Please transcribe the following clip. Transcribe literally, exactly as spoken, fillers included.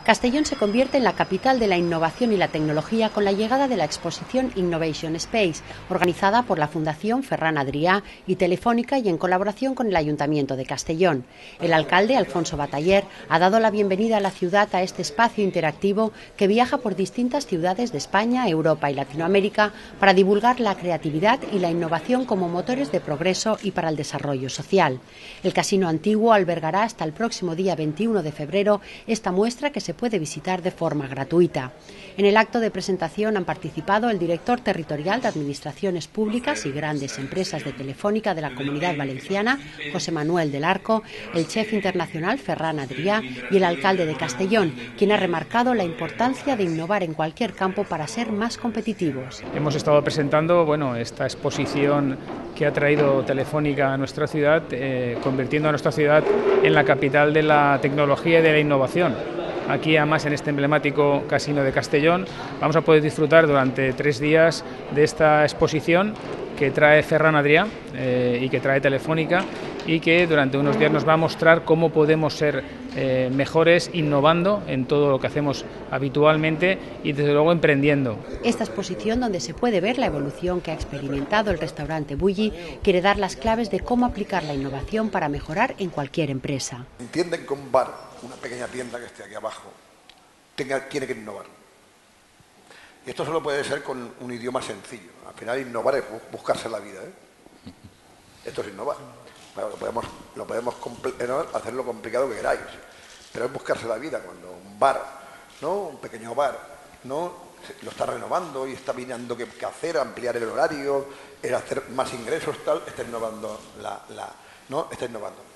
Castellón se convierte en la capital de la innovación y la tecnología con la llegada de la exposición Innovation Space, organizada por la Fundación Ferran Adrià y Telefónica y en colaboración con el Ayuntamiento de Castellón. El alcalde, Alfonso Bataller, ha dado la bienvenida a la ciudad a este espacio interactivo que viaja por distintas ciudades de España, Europa y Latinoamérica para divulgar la creatividad y la innovación como motores de progreso y para el desarrollo social. El Casino Antiguo albergará hasta el próximo día veintiuno de febrero esta muestra que se puede visitar de forma gratuita. En el acto de presentación han participado el director territorial de Administraciones Públicas y Grandes Empresas de Telefónica de la Comunidad Valenciana, José Manuel del Arco, el chef internacional Ferran Adrià y el alcalde de Castellón, quien ha remarcado la importancia de innovar en cualquier campo para ser más competitivos. Hemos estado presentando bueno, esta exposición que ha traído Telefónica a nuestra ciudad, eh, convirtiendo a nuestra ciudad en la capital de la tecnología y de la innovación. Aquí, además, en este emblemático Casino de Castellón, vamos a poder disfrutar durante tres días de esta exposición que trae Ferran Adrià eh, y que trae Telefónica y que durante unos días nos va a mostrar cómo podemos ser eh, mejores innovando en todo lo que hacemos habitualmente y desde luego emprendiendo. Esta exposición, donde se puede ver la evolución que ha experimentado el restaurante Bulli, quiere dar las claves de cómo aplicar la innovación para mejorar en cualquier empresa. Entienden que un bar, una pequeña tienda que esté aquí abajo, tenga, tiene que innovar. Y esto solo puede ser con un idioma sencillo. Al final innovar es buscarse la vida, ¿eh? Esto es innovar. Bueno, lo podemos, lo podemos hacer lo complicado que queráis, pero es buscarse la vida. Cuando un bar, ¿no? Un pequeño bar, ¿no? Lo está renovando y está mirando qué, qué hacer, ampliar el horario, el hacer más ingresos, tal, está innovando la, la, ¿no? Está innovando.